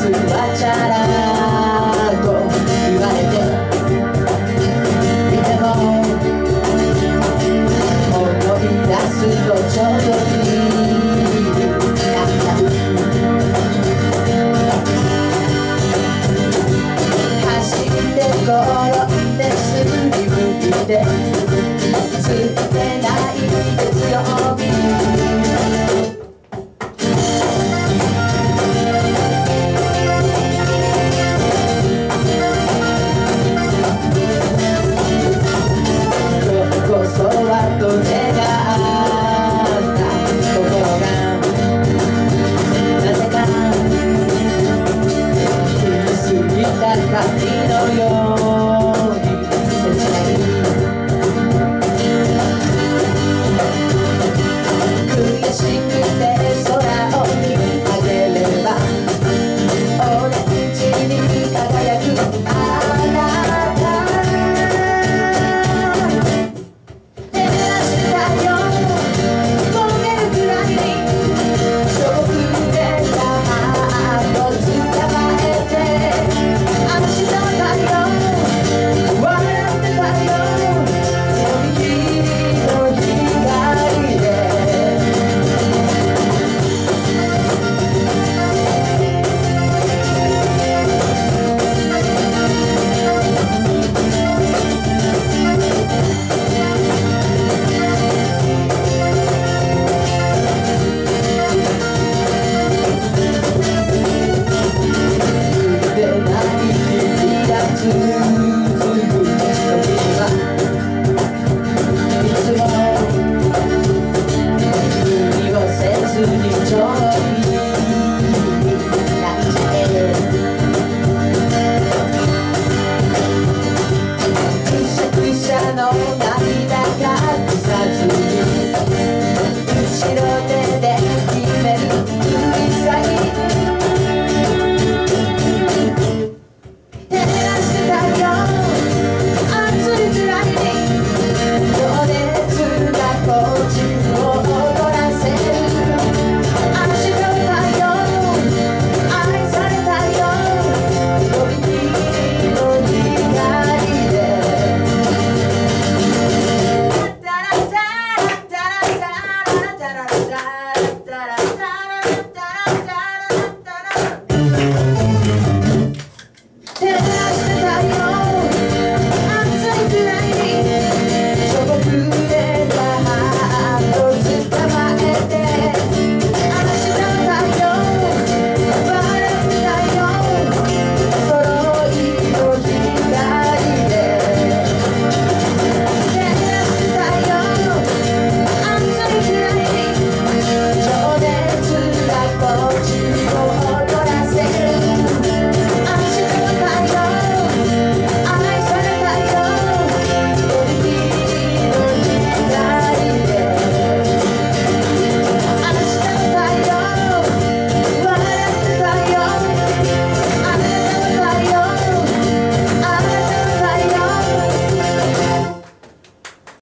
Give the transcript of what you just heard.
はチャラと言われていても思い出すとちょうどいい走って転んですぐに向いてついてない月曜日旅のように切ない悔しくて空を見上げればオレンジに輝くあなた照らしたよ焦げるくらいにしょぼくれたハート捕まえてない日が続く